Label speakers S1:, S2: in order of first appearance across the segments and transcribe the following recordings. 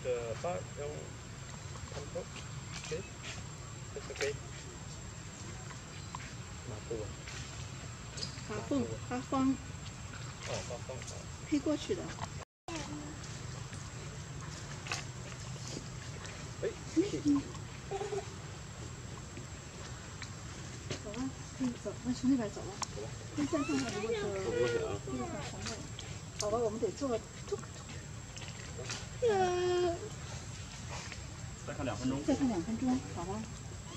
S1: pas, tampoco. Sí, es ok. 马步啊。
S2: 发风。
S1: 哦，发风。
S2: 飞过去的。
S1: 哎。
S2: 走吧，可以走，那从那边走吧。
S1: 走吧。
S2: 那再上来如果是
S1: 走不过去啊。
S2: 这个很宏伟。好吧，我们得坐。
S1: 再看2分钟。
S2: 再看2分钟，好吧。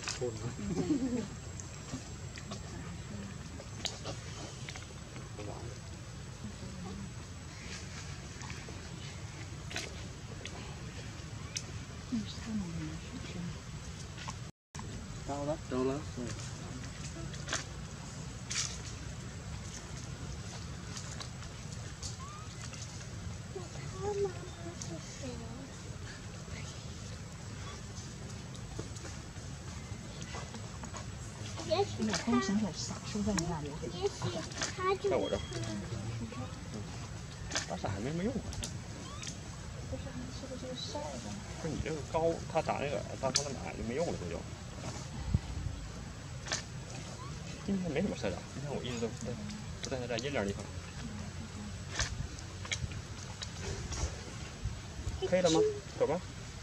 S2: 那是他们的水声。
S1: 到了。到了。嗯。
S3: 他妈妈是谁？也许他
S2: 我想起来傻叔在你那里，
S3: 也许他就
S1: 在我这儿。打伞还没什么用啊。
S2: 不是，是不是晒的？
S1: 不是你这个高，他打那个大方的马就没用了，这就。今天没什么晒的，今天我一直都在阴凉地方。可以了吗？走吧。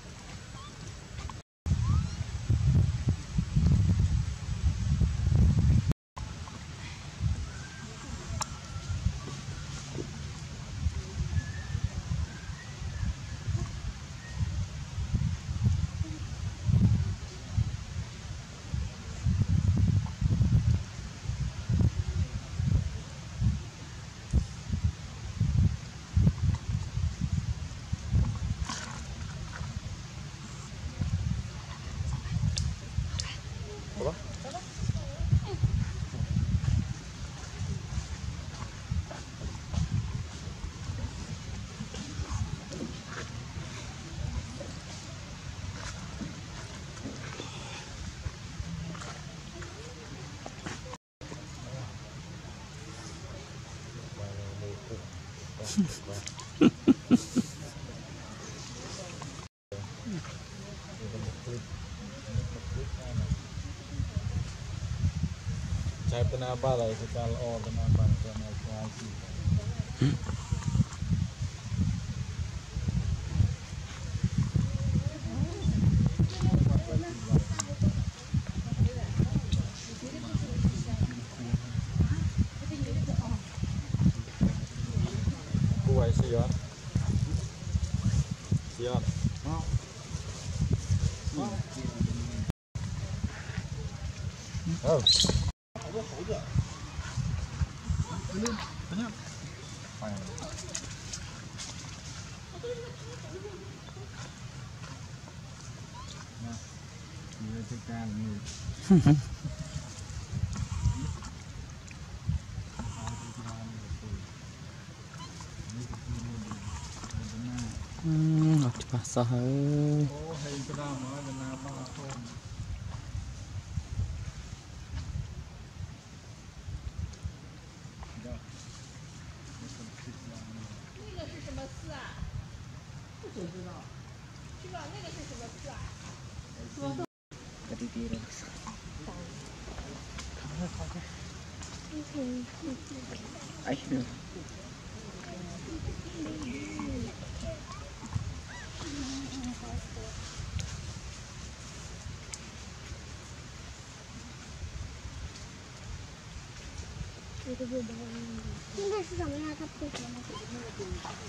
S1: 走吧。
S4: Saya kenapa lah itu kalau kenapa karena kuasi. 不会是啊？是啊。哦。好多猴子。怎样？哎呀。那，你这干你。
S5: Basah.
S4: Oh, hai kenapa? Kenapa aku?
S2: 那个是什么寺啊？不知道。是吧？那个是什么寺啊？说。
S5: 哎。
S3: 应该是什么呀？它不是那个饼，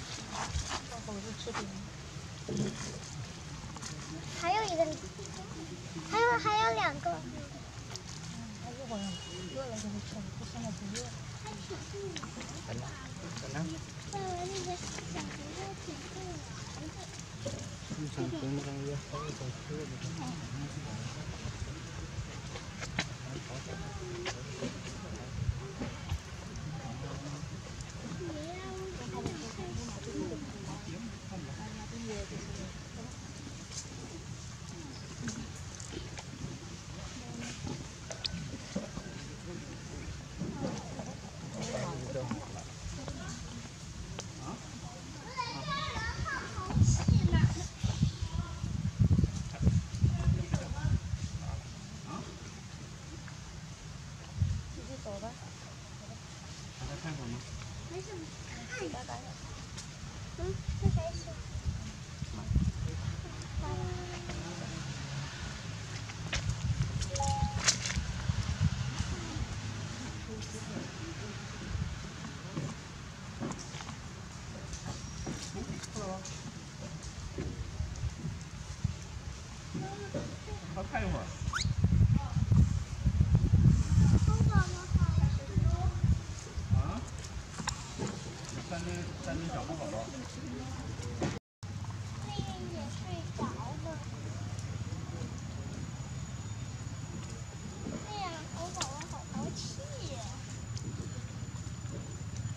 S3: 还有一个，还有2个。
S2: 他一会儿饿了就会吃，不现在不饿。
S3: 那个小孩要挺饿嗯，这还行。
S1: 好看一会儿。啊？三只小猫宝宝。
S3: 那个也睡着了。那样狗宝宝好淘气呀。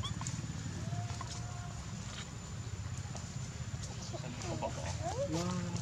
S1: 三只小宝宝。哇。